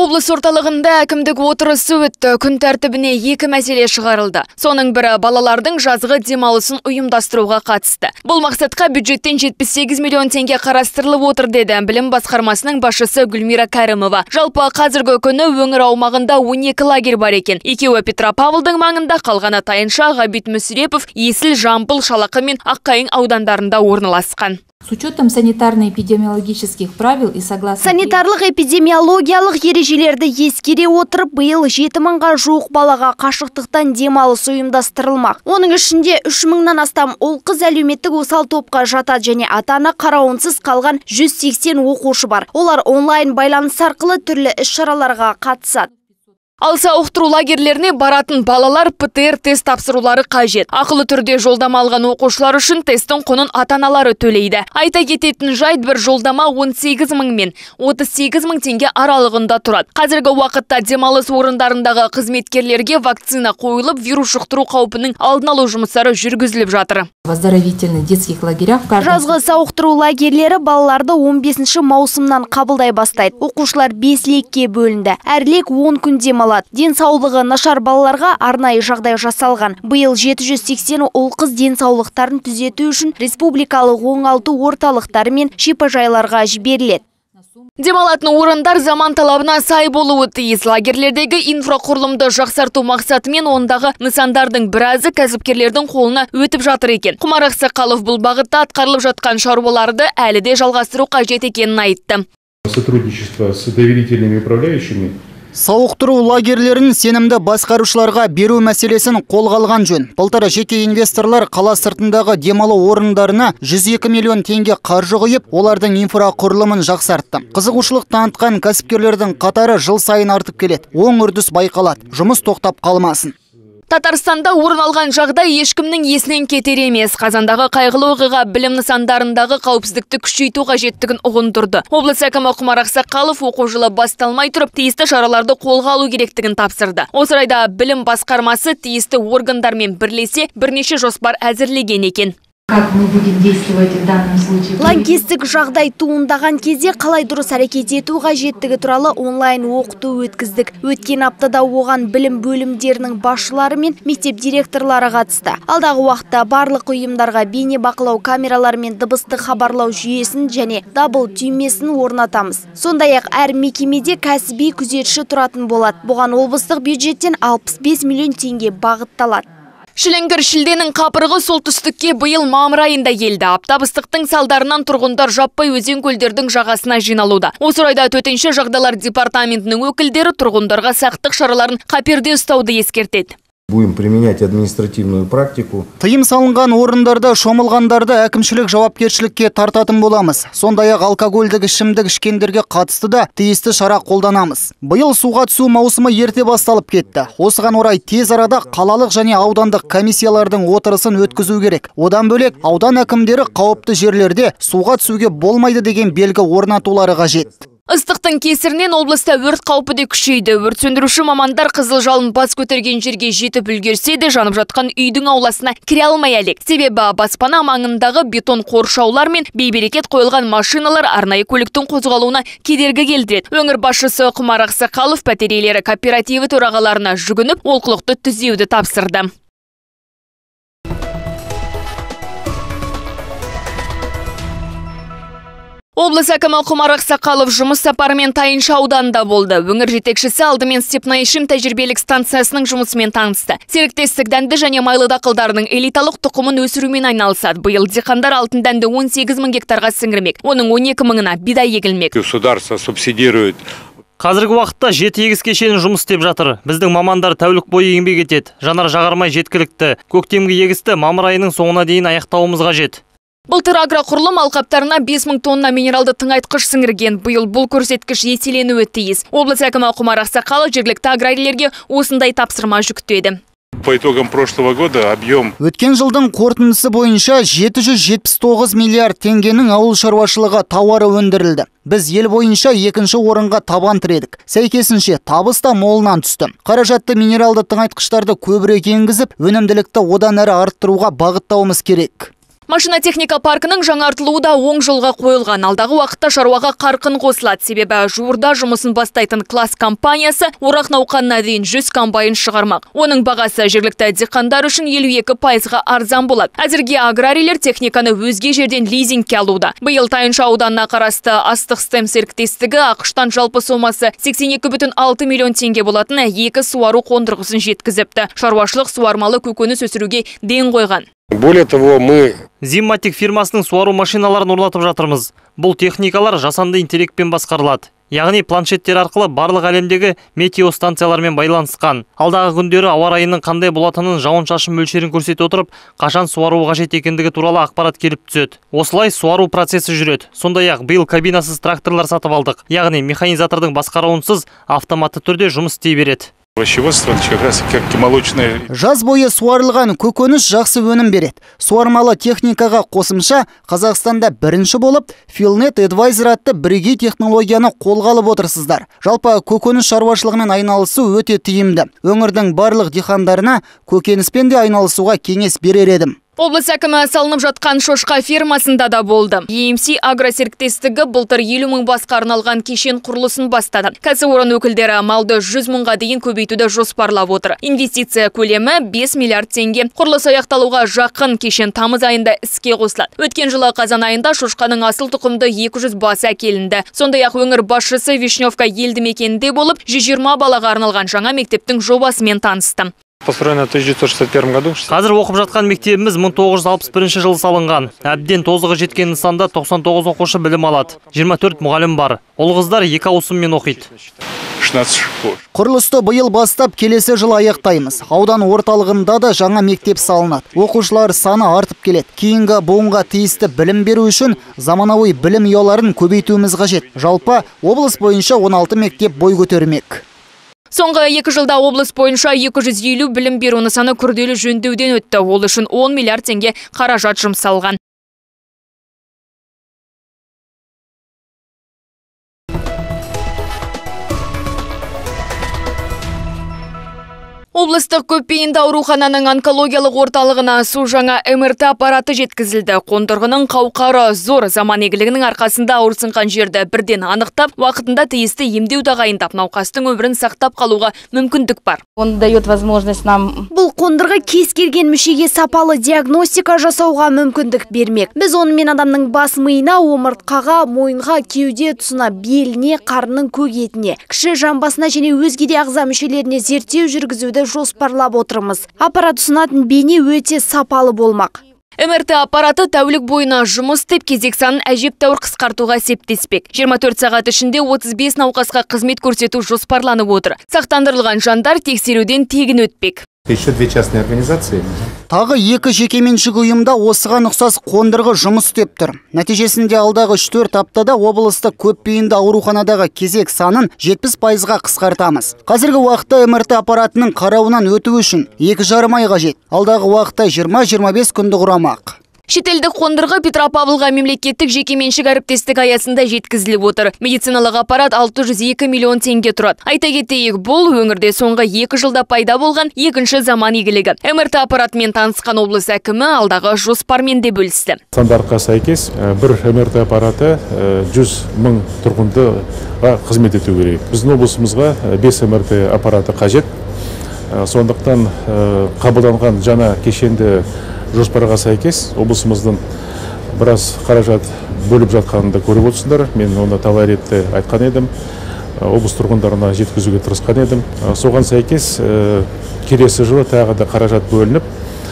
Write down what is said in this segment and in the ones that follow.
Облыс орталығында әкімдік отырысы өтті. Күн тәртібіне 2 мәселе шығарылды. Соның бірі балалардың жазғы демалысын ұйымдастыруға қатысты. Бұл мақсатқа бюджеттен 78 миллион теңге қарастырылып отыр деді білім басқармасының басшысы Гүлмира Кәрімова. Жалпы қазіргі күні өңір аумағында 12 лагерь бар екен. Екеуі Петропавлдың маңында, қалғаны Тайынша, Ғабит Мүсірепов, Есіл, Жамбыл, Шалақы мен Аққайың аудандарында орналасқан. С учетом санитарно-эпидемиологических правил и согласно... Санитарлық эпидемиологиялық ережелерді ескере отырып, биыл 7 мыңға жуық балаға қашықтықтан демалыс ұйымдастырылмақ. Оның ішінде 3 мыңнан астам ұл-қыз әлеуметтік осал топқа жатады және ата-ана қарауынсыз қалған 180 оқушы бар. Олар онлайн байланыс арқылы түрлі іс-шараларға қатысады. Ал сауықтыру лагерлеріне баратын балалар ПТР тест тапсырулары қажет. Ақылы түрде жолдама алған оқушылар үшін тесттің құнын ата-аналары төлейді. Айта кететін жайт, бір жолдама 18 мың мен 38 мың теңге аралығында тұрады. Қазіргі уақытта демалыс орындарындағы қызметкерлерге вакцина қойылып, вирус жұқтыру қаупінің алдын алу жұмыстары жүргізіліп жатыр. В детских лагерях жазғы сауықтыру лагерлері балаларды 15 маусымнан қабылдай бастайды. Оқушылар 5 лекке бөлінді. Әр лек 10 күн демалады. Денсаулығы нашар балаларға арнайы жағдай жасалған. Биыл 780 ұл-қыз денсаулықтарын түзету үшін республикалық оңалту орталықтары мен шипажайларға жіберіледі. Демалатын орындар заман талабына сай болуы тиіс. Лагерлердегі инфрақұрылымды жақсарту мақсатымен ондағы нысандардың біразы кәсіпкерлердің қолына өтіп жатыр екен. Құмар Ақсақалов бұл бағытта атқарылып жатқан шаруаларды әлі де жалғастыру қажет екенін айтты. Сотрудничество с доверительными управляющими. Сауықтыру лагерлерін сенімді басқарушыларға беру мәселесін қолға алған жөн. Былтыр жеке инвесторлар қала сыртындағы демалу орындарына 102 миллион теңге қаржы құйып, олардың инфрақұрылымын жақсартты. Қызығушылық танытқан кәсіпкерлердің қатары жыл сайын артып келеді. Оң үрдіс байқалады. Жұмыс тоқтап қалмасын. Татарстанда орын алған жағдай ешкімнің есінен кетер емес. Қазандағы қайғылы оқиға білім нысандарындағы қауіпсіздікті күшейту қажеттігін ұғындырды. Облыс әкімі Құмар Ақсақалов оқу жылы басталмай тұрып, тиісті шараларды қолға алу керектігін тапсырды. Осы орайда білім басқармасы тиісті органдармен бірлесе бірнеше жоспар әзірлеген екен. Как мы будем действовать в данном случае? Лаңкестік жағдай туындаған кезде қалай дұрыс әрекет ету қажеттігі туралы онлайн оқыту өткіздік. Өткен аптада оған білім бөлімдерінің басшылары мен мектеп директорлары қатысты. Алдағы уақытта барлық ұйымдарға бейне бақылау камералары мен дыбысты хабарлау жүйесін және дабыл түймесін орнатамыз. Сондай-ақ әр мекемеде кәсіби күзетші тұратын болады. Бұған облыстық бюджеттен 65 миллион теңге бағытталады. Шіліңгір шілденің қапырығы солтүстікке биыл мамыр айында келді. Аптабыстықтың салдарынан тұрғындар жаппай өзен көлдердің жағасына жиналуда. Осы орайда төтенше жағдайлар департаментінің өкілдері тұрғындарға сақтық шараларын қаперде ұстауды ескертеді. Будем применять административную практику. Тыйым салынған орындарда шомылғандарды әкімшілік жауапкершілікке тартатын боламыз. Сондай-ақ алкогольдік ішімдік ішкендерге қатысты да тиісті шара қолданамыз. Биыл суға түсу маусымы ерте басталып кетті. Осыған орай тез арада қалалық және аудандық комиссиялардың отырысын өткізу керек. Одан бөлек аудан әкімдері қауіпті жерлерде суға түсуге болмайды деген белгі орнатулары қажет. Ыстықтың кесірінен облыста өрт қаупі де күшейді. Өрт сөндіруші мамандар қызыл жалын бас көтерген жерге жетіп үлгерсе де жанып жатқан үйдің ауласына кіре алмай әлек. Себебі баспана маңындағы бетон қоршаулар мен бейберекет қойылған машиналар арнайы көліктің қозғалуына кедергі келтіреді. Өңір басшысы Құмар Ақсақалов пәтер иелері кооперативі төрағаларына жүгініп, олқылықты түзеуді тапсырды. Облыс әкімі Құмар Ақсақалов жұмыс сапарымен Тайынша ауданында болды. Өңір жетекшісі алдымен Степнайшим тәжірибелік станциясының жұмысымен танысты. Серіктестік дәнді және майлы дақылдарының элиталық тұқымын өсірумен айналысады. Биыл диқандар алтын дәнді 18 мың гектарға сіңірмек. Оның 12 мыңына бидай егілмек. Государство субсидирует. Қазіргі уақытта 7-8 кешені жұмыс істеп жатыр. Біздің мамандар тәулік бойы еңбек етеді. Жанар-жағармай жеткілікті. Көктемгі егісті мамыр айының соңына дейін аяқтауымыз қажет. Былтыр агроқұрылым алқаптарына 5 мың тонна минералды тыңайтқыш сіңірген. Биыл бұл көрсеткіш еселенуі тиіс. Облыс әкімі Құмар Ақсақалов жергілікті аграрийлерге осындай тапсырма жүктеді. По итогам прошлого года объем. Өткен жылдың қорытындысы бойынша 779 миллиард теңгенің ауыл шаруашылығы тауары өндірілді. Біз ел бойынша екінші орынға табан тіредік. Сәйкесінше табыс та молынан түсті. Қаражатты минералды тыңайтқыштарды көбірек енгізіп, өнімділікті одан әрі арттыруға бағыттауымыз керек. Машина техника паркінің жаңартылуы да оң жолға қойылған. Алдағы уақытта шаруаға қарқын қосылады. Себебі жуырда жұмысын бастайтын класс компаниясы орақ науқанына дейін 100 комбайн шығармақ. Оның бағасы жергілікті диқандар үшін 52%-ға арзан болады. Әзірге аграрийлер техниканы өзге жерден лизингке алуда. Биыл Тайынша ауданына қарасты астық стем серіктестігі ақштан жалпы сомасы 82,6 миллион теңге болатын 2 суару қондырғысын жеткізіпті. Шаруашылық суармалы көкөніс өсіруге ден қойған. Более того, мы Зимматик фирмасының суару машиналарын орнатып жатырмыз. Бұл техникалар жасанды интеллектпен басқарылады. Яғни планшеттер арқылы барлық әлемдегі метеостанциялармен байланысқан. Алдағы күндері ауа райының қандай болатынын, жауын-шашын мөлшерін көрсете отырып, қашан суару қажет екендігі туралы ақпарат келіп түседі. Осылай суару процесі жүреді. Сондай-ақ биыл кабинасыз тракторлар сатып алдық. Яғни механизатордың басқаруынсыз автоматты түрде жұмыс істей береді. Жаз бойы суарылған көкөніс жақсы өнім береді. Суармалы техникаға қосымша Қазақстанда бірінші болып Филнет Advisor атты бірегей технологияны қолға алып отырсыздар. Жалпы көкөніс шаруашылығымен айналысу өте тиімді. Өңірдің барлық диқандарына көкөніспен де айналысуға кеңес берер едім. Облыс әкімі салынып жатқан шошқа фермасында да болды. EMC агросеріктестігі былтыр 50 мың басқа арналған кешен құрылысын бастады. Кәсіпорын өкілдері малды 100 мыңға дейін көбейтуді жоспарлап отыр. Инвестиция көлемі 5 миллиард теңге. Құрылыс аяқталуға жақын кешен тамыз айында іске қосылады. Өткен жылы қазан айында шошқаның асыл тұқымды 200 бас әкелінді. Сондай-ақ өңір басшысы Вишневка елді мекенінде болып 120 балаға арналған жаңа мектептің жобасымен танысты. Построено в 1961 году. Қазір оқып жатқан мектебіміз 1961 жылы салынған. Әбден тозығы жеткен нысанда 99 оқушы білім алады. 24 мұғалім бар. Ол қыздар 2 ауысыммен оқиды. Құрылысты биыл бастап келесі жыл аяқтаймыз. Аудан орталығында да жаңа мектеп салынады. Оқушылар саны артып келеді. Кейінгі буынға тиісті білім беру үшін заманауи білім ұяларын көбейтуіміз қажет. Жалпы облыс бойынша 16 мектеп бой көтермек. Соңғы 2 жылда облыс бойынша 250 білім беру нысаны күрделі жөндеуден өтті. Ол үшін 10 миллиард теңге қаражат жұмсалған. Облыстық көпбейінді аурухананың онкологиялық орталығына су жаңа МРТ аппараты жеткізілді. Қондырғының қауқары зор, заман игілігінің арқасында ауырсынған жерді бірден анықтап, уақытында тиісті емдеу тағайындап, науқастың өмірін сақтап қалуға мүмкіндік бар. Он дает возможность нам. Бұл қондырғы кез келген мүшеге сапалы диагностика жасауға мүмкіндік бермек. Біз онымен адамның бас миына, омыртқаға, мойынға, кеуде тұсына, беліне, қарынның көк етіне, кіші жамбасына және өзге де ағза мүшелеріне зерттеу жүргізуді жоспарлап отырмыз. Аппарат ұсынатын бейне өте сапалы болмақ. МРТ аппараты тәулік бойына жұмыс істеп, кезек санын әжептәуір қысқартуға септеспек. 24 сағат ішінде 35 науқасқа қызмет көрсету жоспарланып отыр. Сақтандырылған жандар тексеруден тегін өтпек. Еще 2 частные организации. Тағы 2 жекеменшік ұйымда осыған ұқсас қондырғы жұмыс істеп тұр. Нәтижесінде алдағы 3-4 аптада облыстық көпбейінді ауруханадағы кезек санын 70%-ға қысқартамыз. Қазіргі уақытта МРТ аппаратының қарауынан өту үшін 2,5 ай қажет. Алдағы уақытта 20-25 күнді құрамақ. Шетелдік қондырғы Петропавлға мемлекеттік жекеменшік әріптестік аясында жеткізіліп отыр. Медициналық аппарат 602 миллион теңге тұрады. Айта кетейік, бұл өңірде соңғы 2 жылда пайда болған екінші заман игілігі. МРТ аппаратымен танысқан облыс әкімі алдағы жоспармен де бөлісті. Стандартқа сәйкес бір МРТ аппараты 100 мың тұрғынға қызмет ету керек. Біздің облысымызға 5 МРТ аппараты қажет. Сондықтан қабылданған жаңа кешенді жоспарға сәйкес облысымыздың біраз қаражат бөліп жатқанын да көріп отырсыздар. Мен оны талай ретте айтқан едім. Облыс тұрғындарына жеткізуге тырысқан едім. Соған сәйкес келесі жылы тағы да қаражат бөлініп,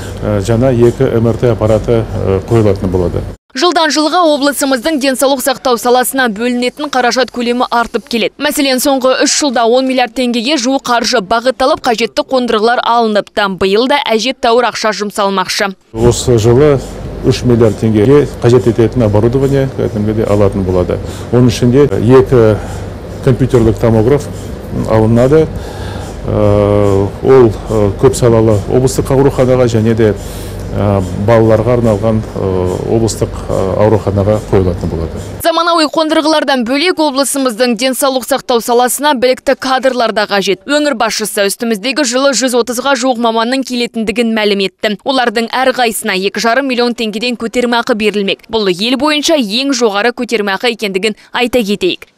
жаңа 2 МРТ аппараты қойылатын болады. Жылдан жылға облысымыздың денсаулық сақтау саласына бөлінетін қаражат көлемі артып келеді. Мәселен, соңғы 3 жылда 10 миллиард теңгеге жуық қаржы бағытталып, қажетті қондырғылар алыныпты. Биыл да әжептәуір ақша жұмсалмақшы. Осы жылы 3 миллиард теңгеге қажет ететін оборудование алатын болады. Оның ішінде 2 компьютерлік томограф алынады. Ол көп салалы облыстық ауруханаға және де балаларға арналған облыстық ауруханаға қойылатын болады. Заманауи қондырғылардан бөлек облысымыздың денсаулық сақтау саласына білікті кадрлар да қажет. Өңір басшысы үстіміздегі жылы 130-ға жуық маманның келетіндігін мәлім етті. Олардың әрқайсына 2,5 миллион теңгеден көтермеақы берілмек. Бұл ел бойынша ең жоғары көтермеақы екендігін айта кетейік.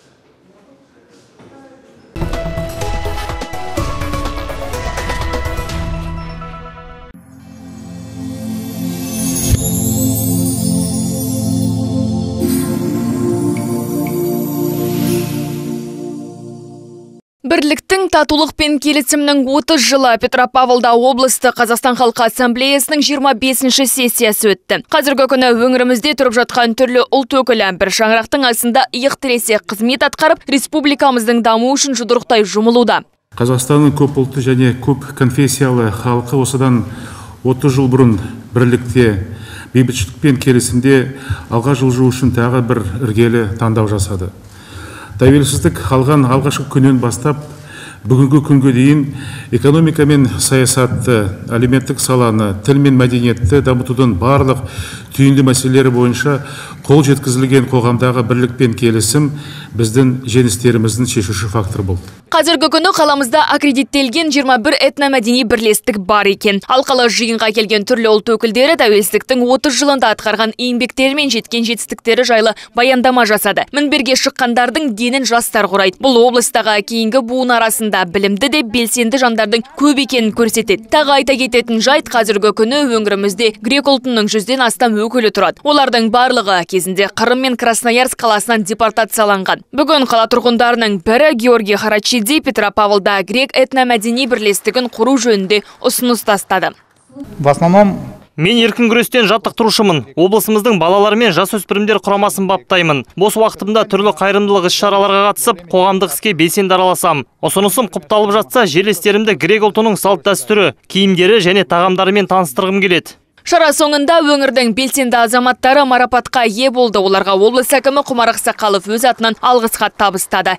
Бірліктің, татулық пен келісімнің 30 жылы Петропавлда облысты Қазақстан халқы ассамблеясының 25-ші сессиясы өтті. Қазіргі күні өңірімізде тұрып жатқан түрлі ұлт өкілі бір шаңырақтың астында иық тіресе қызмет атқарып, республикамыздың дамуы үшін жұдырықтай жұмылуда. Қазақстанның көп ұлтты және көп конфессиялы халқы осыдан 30 жыл бұрын бірлікте, бейбітшілік пен келісімде алға жылжу үшін тағы бір іргелі таңдау жасады. Тәуелсіздік алған алғашқы күннен бастап бүгінгі күнге дейін экономика мен саясатты, әлеуметтік саланы, тіл мен мәдениетті дамытудың барлық түйінді мәселелері бойынша қол жеткізілген қоғамдағы бірлік пен келісім біздің жеңістеріміздің шешуші фактор болды. Қазіргі күні қаламызда аккредиттелген 21 этномәдени бірлестік бар екен. Алқалы жиынға келген түрлі ұлт өкілдері тәуелсіздіктің 30 жылында атқарған еңбектері мен жеткен жетістіктері жайлы баяндама жасады. Мінберге шыққандардың денін жастар құрайды. Бұл облыстағы кейінгі буын арасында білімді де белсенді жандардың көп екенін көрсетеді. Тағы айта кететін жайт, қазіргі күні өңірімізде грек ұлтының 100-ден астам өкілі тұрады. Олардың барлығы кезінде Қырым мен Красноярск қаласынан депортацияланған. Бүгін қала тұрғындарының бірі Георгий Харачиди Петропавлда грек этномәдени бірлестігін құру жөнінде ұсыныс тастады. В основном Мен еркін күрестен жаттықтырушымын. Облысымыздың балалар мен жасөспірімдер құрамасын баптаймын. Бос уақытымда түрлі қайырымдылық іс-шараларға қатысып, қоғамдық іске белсенді араласам. Ұсынысым құпталып жатса, жерлестерімді грек ұлтының салт-дәстүрі, киімдері және тағамдарымен таныстырғым келеді. Шара соңында өңірдің белсенді азаматтары марапатқа ие болды. Оларға облыс әкімі Құмар Ақсақалов өз атынан алғыс хат табыстады.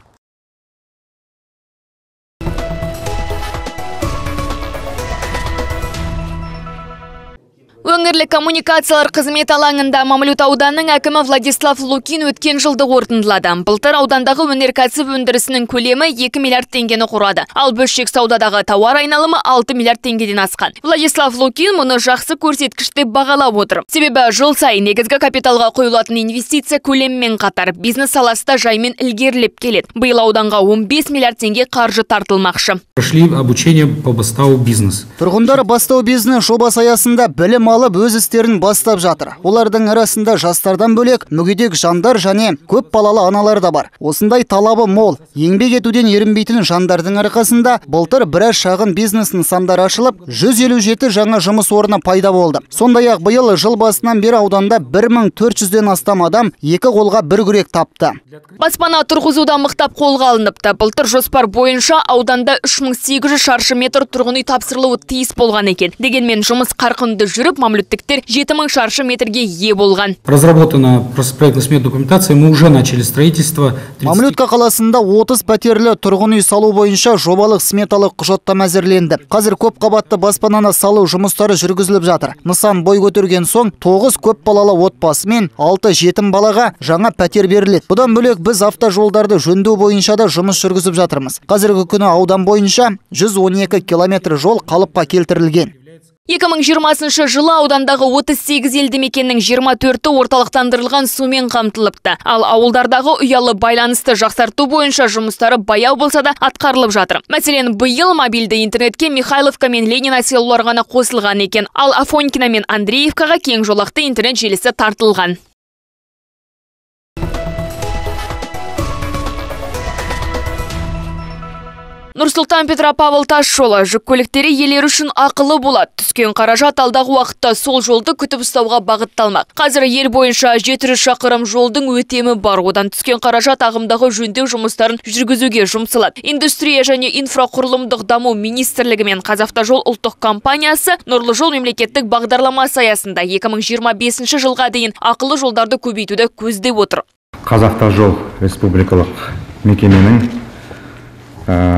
Өңірлік коммуникациялар қызмет алаңында Мамлют ауданының әкімі Владислав Лукин өткен жылды қорытындылады. Былтыр аудандағы өнеркәсіп өндірісінің көлемі 2 миллиард теңгені құрады. Ал бөлшек саудадағы тауар айналымы 6 миллиард теңгеден асқан. Владислав Лукин мұны жақсы көрсеткіш деп бағалап отыр. Себебі жыл сайын негізгі капиталға қойылатын инвестиция көлемімен қатар бизнес саласында жаймен ілгерілеп келеді. Биыл ауданға 15 миллиард теңге қаржы тартылмақшы. Прошли обучение по бастау бизнес. Тұрғындар бастау бизнес жобасы аясында білім алып өз істерін бастап жатыр. Олардың арасында жастардан бөлек мүгедек жандар және көп балалы аналар да бар. Осындай талабы мол, еңбек етуден ерінбейтін жандардың арқасында былтыр біраз шағын бизнес нысандар ашылып, 157 жаңа жұмыс орны пайда болды. Сондай-ақ биыл жыл басынан бері ауданда 1400-ден астам адам екі қолға бір күрек тапты. Баспана тұрғызуда мықтап қолға алыныпты. Былтыр жоспар бойынша ауданда 3800 шаршы метр тұрғын үй тапсырылуы тиіс болған екен. Дегенмен жұмыс қарқынды жүріп, мамлюттіктер 7000 шаршы метрге ие болған. Разработана проектно-сметная документация, мы уже начали строительство. Мамлютка қаласында 30 пәтерлі тұрғын үй салу бойынша жобалық сметалық құжаттама әзірленді. Қазір көп қабатты баспананы салу жұмыстары жүргізіліп жатыр. Нысан бой көтерген соң 9 көп балалы отбасы мен 6 жетім балаға жаңа пәтер беріледі. Бұдан бөлек біз автожолдарды жөндеу бойынша да жұмыс жүргізіп жатырмыз. Қазіргі күні аудан бойынша 112 километр жол қалыпқа келтірілген. 2020 жылы аудандағы 38 елді мекеннің 24-і орталықтандырылған сумен қамтылыпты. Ал ауылдардағы ұялы байланысты жақсарту бойынша жұмыстары баяу болса да атқарылып жатыр. Мәселен, биыл мобильді интернетке Михайловка мен Ленина селолары ғана қосылған екен. Ал Афонькина мен Андреевкаға кең жолақты интернет желісі тартылған. Нұрсұлтан Петропавл тас жолы жүк көліктері иелері үшін ақылы болады. Түскен қаражат алдағы уақытта сол жолды күтіп ұстауға бағытталмақ. Қазір ел бойынша 700 шақырым жолдың өтемі бар. Одан түскен қаражат ағымдағы жөндеу жұмыстарын жүргізуге жұмсалады. Индустрия және инфрақұрылымдық даму министрлігі мен Қазавтожол ұлттық компаниясы Нұрлы жол мемлекеттік бағдарламасы аясында 2025 жылға дейін ақылы жолдарды көбейтуді көздеп отыр. Қазавтожол республикалық мекеменің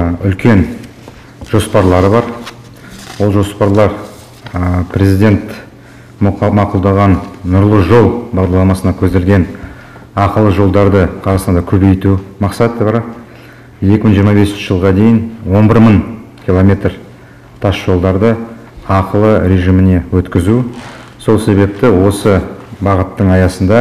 үлкен жоспарлары бар. Ол жоспарлар президент мақұлдаған нұрлы жол бағдарламасына көзделген ақылы жолдарды Қазақстанда көбейту мақсаты бар. 2025 жылға дейін 11.000 километр тас жолдарды ақылы режиміне өткізу. Сол себепті осы бағыттың аясында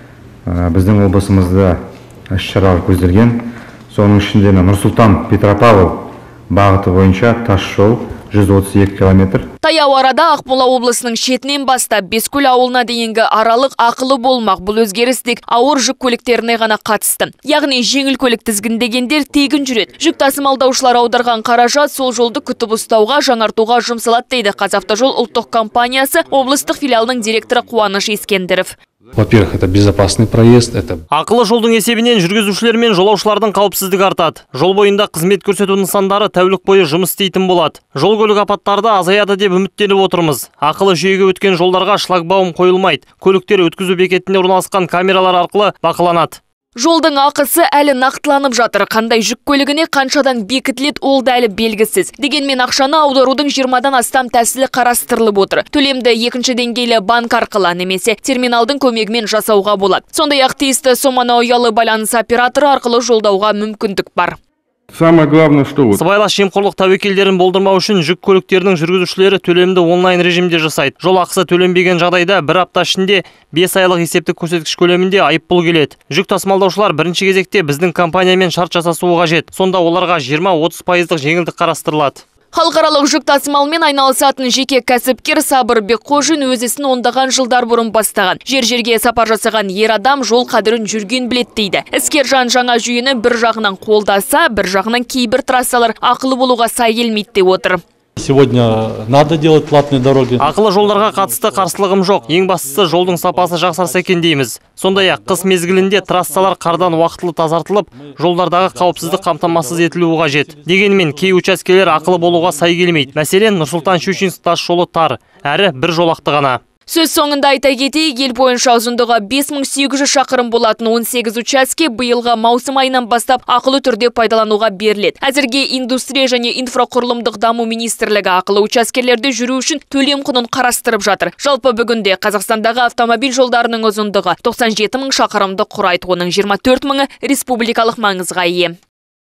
біздің облысымызда іс-шаралар көзделген. Соның ішінде Нұр-Сұлтан-Петропавл бағыты бойынша тас жол 132 километр. Таяу арада Ақмола облысының шетінен бастап Бескөл ауылына дейінгі аралық ақылы болмақ. Бұл өзгеріс тек ауыр жүк көліктеріне ғана қатысты. Яғни жеңіл көлік тізгіндегендер тегін жүреді. Жүк тасымалдаушылар аударған қаражат сол жолды күтіп ұстауға, жаңартуға жұмсалады дейді Қазавтожол ұлттық компаниясы облыстық филиалының директоры Қуаныш Ескендіров. Во-первых, это безопасный проезд. Ақылы жолдың есебінен жүргізушілер мен жолаушылардың қауіпсіздігі артады. Жол бойында қызмет көрсету нысандары тәулік бойы жұмыс істейтін болады. Жол көлік апаттары да азаяды деп үміттеніп отырмыз. Ақылы жүйеге өткен жолдарға шлагбаум қойылмайды. Көліктер өткізу бекетінде орналасқан камералар арқылы бақыланады. Жолдың ақысы әлі нақтыланып жатыр. Қандай жүк көлігіне қаншадан бекітіледі, ол да әлі белгісіз. Дегенмен ақшаны аударудың 20-дан астам тәсілі қарастырылып отыр. Төлемді екінші деңгейлі банк арқылы немесе терминалдың көмегімен жасауға болады. Сондай-ақ тиісті соманы ұялы байланыс операторы арқылы жолдауға мүмкіндік бар. Самое главное, что сыбайлас жемқорлық тәуекелдерін болдырмау үшін жүк көліктерінің жүргізушілері төлемді онлайн режимде жасайды. Жол ақысы төленбеген жағдайда бір апта ішінде 5 айлық есептік көрсеткіш көлемінде айыппұл келеді. Жүк тасымалдаушылар бірінші кезекте біздің компаниямен шарт жасасуы қажет. Сонда оларға 20-30% жеңілдік қарастырылады. Халықаралық жүк тасымалмен айналысатын жеке кәсіпкер Сабыр Бекқожин өз ісін ондаған жылдар бұрын бастаған. Жер-жерге сапар жасаған ер адам жол қадірін жүрген білет дейді. Іскер жан жаңа жүйені бір жағынан қолдаса, бір жағынан кейбір трассалар ақылы болуға сай келмейді деп отыр. Сегодня надо делать платные дороги. Ақылы жолдарға қатысты қарсылығым жоқ. Ең бастысы жолдың сапасы жақсарса екен дейміз. Сондай-ақ қыс мезгілінде трассалар қардан уақытылы тазартылып, жолдардағы қауіпсіздік қамтамасыз етілуі қажет. Дегенмен кей учаскелер ақылы болуға сай келмейді. Мәселен, Нұр-Сұлтан-Щучинск тас жолы тар, әрі бір жолақты ғана. Сөз соңында айта кетейік, ел бойынша ұзындығы 5800 шақырым болатын 18 учаске биылғы маусым айынан бастап ақылы түрде пайдалануға беріледі. Әзірге индустрия және инфрақұрылымдық даму министрлігі ақылы учаскелерде жүру үшін төлем құнын қарастырып жатыр. Жалпы бүгінде Қазақстандағы автомобиль жолдарының ұзындығы 97 000 шақырымды құрайды, оның 24 000 республикалық маңызға ие.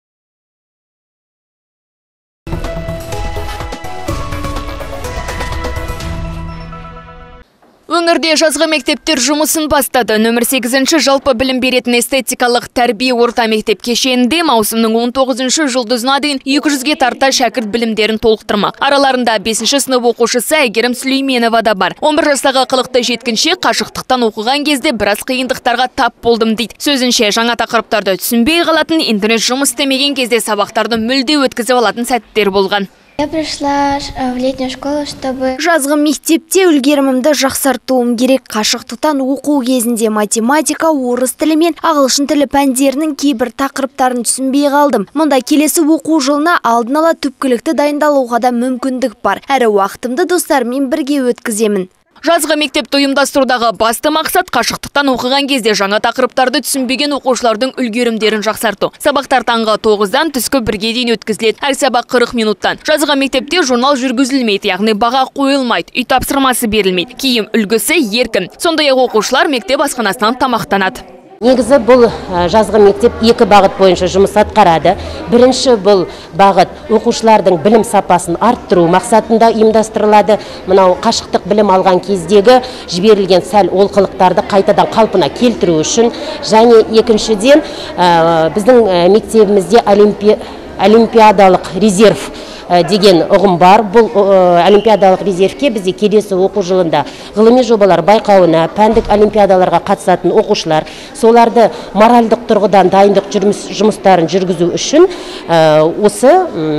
Өңірде жазғы мектептер жұмысын бастады. Нөмір 8-ші жалпы білім беретін эстетикалық тәрбие орта мектеп кешенінде маусымның 19-ші жұлдызына дейін 200-ге тарта шәкірт білімдерін толықтырмақ. Араларында 5-ші сынып оқушысы Әйгерім Сүлейменова да бар. 11 жастағы қылықты жеткіншек қашықтықтан оқыған кезде біраз қиындықтарға тап болдым дейді. Сөзінше, жаңа тақырыптарды түсінбей қалатын, интернет жұмыс істемеген кезде сабақтарды мүлде өткізіп алатын сәттер болған. Я пришла в летнюю школу, чтобы... Жазғы мектепте үлгерімімді жақсартуым керек. Қашықтықтан оқу кезінде математика, орыс тілі мен ағылшын тілі пәндерінің кейбір тақырыптарын түсінбей қалдым. Мұнда келесі оқу жылына алдын ала түпкілікті дайындалуға да мүмкіндік бар. Әрі уақытымды достарыммен бірге өткіземін. Жазғы мектепті ұйымдастырудағы басты мақсат қашықтықтан оқыған кезде жаңа тақырыптарды түсінбеген оқушылардың үлгерімдерін жақсарту. Сабақтар таңғы 9-дан түскі 1-ге дейін өткізіледі. Әр сабақ 40 минуттан. Жазғы мектепте журнал жүргізілмейді, яғни баға қойылмайды, үй тапсырмасы берілмейді. Киім үлгісі еркін. Сондай-ақ оқушылар мектеп асханасынан тамақтанады. Негізі бұл жазғы мектеп 2 бағыт бойынша жұмыс атқарады. Бірінші бұл бағыт оқушылардың білім сапасын арттыру мақсатында ұйымдастырылады. Мынау қашықтық білім алған кездегі жіберілген сәл олқылықтарды қайтадан қалпына келтіру үшін. Және екіншіден біздің мектебімізде олимпиадалық резерв деген ұғым бар. Бұл олимпиадалық резервке бізде келесі оқу жылында ғылыми жобалар байқауына, пәндік олимпиадаларға қатысатын оқушылар, соларды моральдық тұрғыдан дайындық жұмыстарын жүргізу үшін осы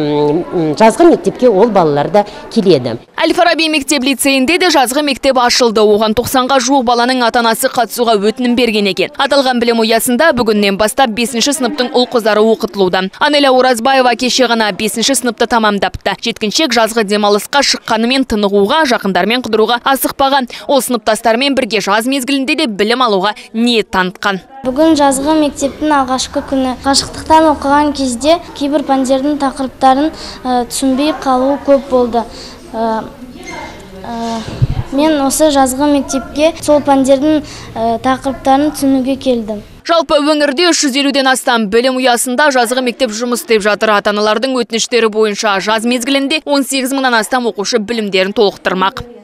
жазғы мектепке ол балалар да келеді. Әл-Фараби мектеп лицейінде де жазғы мектеп ашылды. Оған 90-ға жуық баланың ата-анасы қатысуға өтінім берген екен. Аталған білім ұясында бүгіннен бастап 5-ші сыныптың ұл қыздары оқытылуда. Анеля Оразбаева кеше ғана 5-ші сыныпты тамамдапты. Жеткіншек жазғы демалысқа шыққанымен тынығуға, жақындармен қыдыруға асықпаған. Ол сыныптастарымен бірге жаз мезгілінде де білім алуға ниет танытқан. Бүгін жазғы мектептің алғашқы күні. Қашықтықтан оқыған кезде кейбір пәндердің тақырыптарын түсінбей қалуы көп болды. Мен осы жазғы мектепке сол пәндердің тақырыптарын түсінуге келдім. Жалпы өңірде 350-ден астам білім ұясында жазғы мектеп жұмыс істеп жатыр. Ата-аналардың өтініштері бойынша жаз мезгілінде 18 мыңнан астам оқушы білімдерін толықтырмақ.